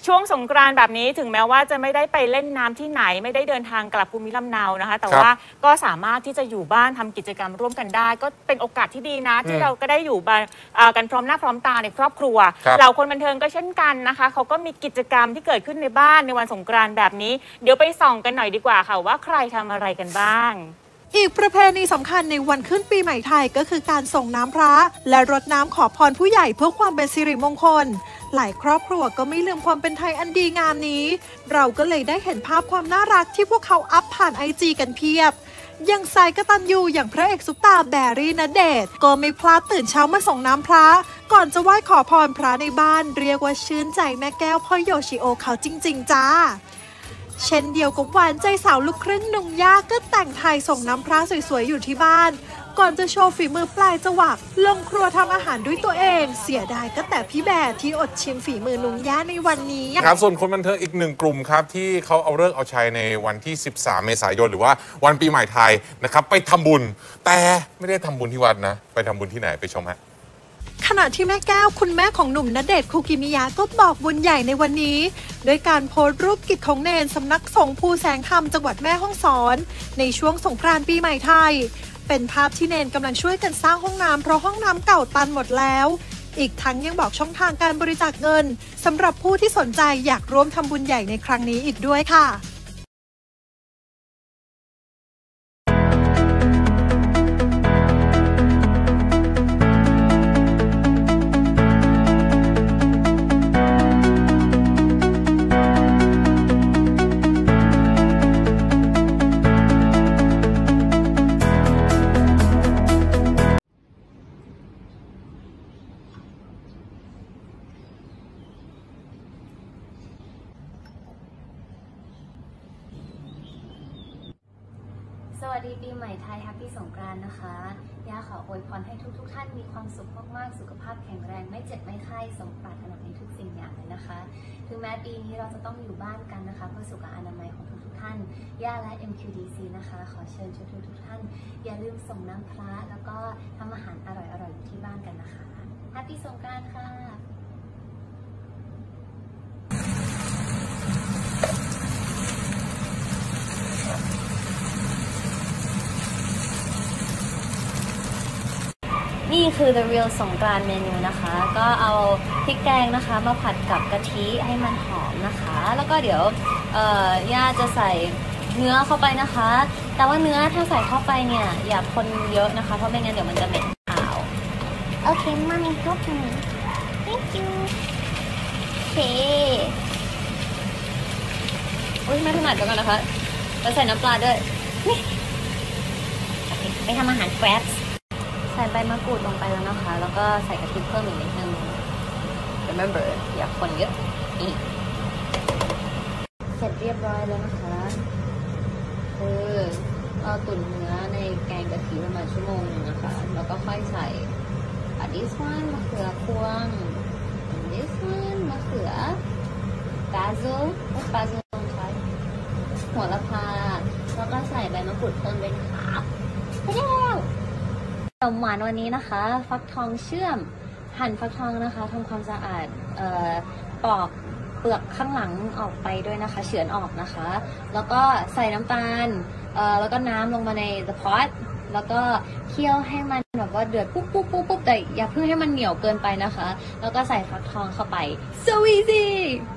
ช่วงสงกรานต์แบบนี้ถึงแม้ว่าจะไม่ได้ไปเล่นน้ำที่ไหนไม่ได้เดินทางกลับภูมิลำเนานะคะแต่ว่าก็สามารถที่จะอยู่บ้านทำกิจกรรมร่วมกันได้ก็เป็นโอกาสที่ดีนะที่เราก็ได้อยู่กันพร้อมหน้าพร้อมตาในครอบครัวเหล่าคนบันเทิงก็เช่นกันนะคะเขาก็มีกิจกรรมที่เกิดขึ้นในบ้านในวันสงกรานต์แบบนี้เดี๋ยวไปส่องกันหน่อยดีกว่าค่ะว่าใครทำอะไรกันบ้างอีกประเพณีสำคัญในวันขึ้นปีใหม่ไทยก็คือการส่งน้ำพระและรดน้ำขอพรผู้ใหญ่เพื่อความเป็นสิริมงคลหลายครอบครัวก็ไม่ลืมความเป็นไทยอันดีงามนี้เราก็เลยได้เห็นภาพความน่ารักที่พวกเขาอัพผ่านIGกันเพียบอย่างสายกตัญญูอย่างพระเอกซุปตาแบรี่ณเดชน์ก็ไม่พลาดตื่นเช้ามาส่งน้ำพระก่อนจะไหว้ขอพรพระในบ้านเรียกว่าชื่นใจแม่แก้วพ่อโยชิโอเขาจริงๆจ้าเช่นเดียวกับหวานใจสาวลูกครึ่งหนุ่มยากก็แต่งไทยส่งน้ำพระสวยๆอยู่ที่บ้านก่อนจะโชว์ฝีมือปลายจวักลงครัวทำอาหารด้วยตัวเองเสียดายก็แต่พี่แบร์ที่อดชิมฝีมือนุ่มย่าในวันนี้ครับส่วนคนบันเทิงอีกหนึ่งกลุ่มครับที่เขาเอาเลิกเอาชัยในวันที่13 เมษายนหรือว่าวันปีใหม่ไทยนะครับไปทำบุญแต่ไม่ได้ทำบุญที่วัดนะไปทำบุญที่ไหนไปชมฮะขณะที่แม่แก้วคุณแม่ของหนุ่มณเดชน์คุกิมิยะก็บอกบุญใหญ่ในวันนี้โดยการโพสต์รูปกิจของเนนสำนักสงฆ์ภูแสงธรรมจังหวัดแม่ฮ่องสอนในช่วงสงกรานต์ปีใหม่ไทยเป็นภาพที่เนนกำลังช่วยกันสร้างห้องน้ำเพราะห้องน้ำเก่าตันหมดแล้วอีกทั้งยังบอกช่องทางการบริจาคเงินสำหรับผู้ที่สนใจอยากร่วมทำบุญใหญ่ในครั้งนี้อีกด้วยค่ะสวัสดีปีใหม่ไทยแฮปปี้สงกรานต์นะคะย่าขออวยพรให้ทุกท่านมีความสุขมากๆสุขภาพแข็งแรงไม่เจ็บไม่ไข้สมปรารถนาในทุกสิ่งอย่างเลยนะคะถึงแม้ปีนี้เราจะต้องอยู่บ้านกันนะคะเพื่อสุขอนามัยของทุกท่านย่าและ MQDC นะคะขอเชิญชวนทุกท่านอย่าลืมส่งน้ำพระแล้วก็ทำอาหารอร่อยๆที่บ้านกันนะคะแฮปปี้สงกรานต์ค่ะนี่คือ The Real สงกรานต์เมนูนะคะก็เอาพริกแกงนะคะมาผัดกับกะทิให้มันหอมนะคะแล้วก็เดี๋ยวย่าจะใส่เนื้อเข้าไปนะคะแต่ว่าเนื้อถ้าใส่เข้าไปเนี่ยอย่าคนเยอะนะคะเพราะไม่งั้นเดี๋ยวมันจะเหม็นขาวโอเคมามีครบหนึ่ง thank you โอเคอุ้ยไม่ถนัดกันนะคะแล้วใส่น้ำปลาด้วยนี่โอเคไปทำอาหารแกร็บใส่ใบมะกรูดลงไปแล้วนะคะแล้วก็ใส่กะทิเพิ่มอีกนิดนึง remember อย่าคนเยอะอีกเสร็จเรียบร้อยแล้วนะคะคือเราตุ๋นเนื้อในแกงกะทิประมาณชั่วโมงนึงนะคะแล้วก็ค่อยใส่this one มะเขือพวง this one มะเขือ basil ลงไปหัวละพาแล้วก็ใส่ใบมะกรูดเพิ่มด้วยนะคะแล้วขนมหวานวันนี้นะคะฟักทองเชื่อมหั่นฟักทองนะคะทำความสะอาดปอกเปลือกข้างหลังออกไปด้วยนะคะเฉือนออกนะคะแล้วก็ใส่น้ำตาลแล้วก็น้ำลงมาใน the pot แล้วก็เคี่ยวให้มันแบบว่าเดือดปุ๊บแต่อย่าเพิ่งให้มันเหนียวเกินไปนะคะแล้วก็ใส่ฟักทองเข้าไป so easy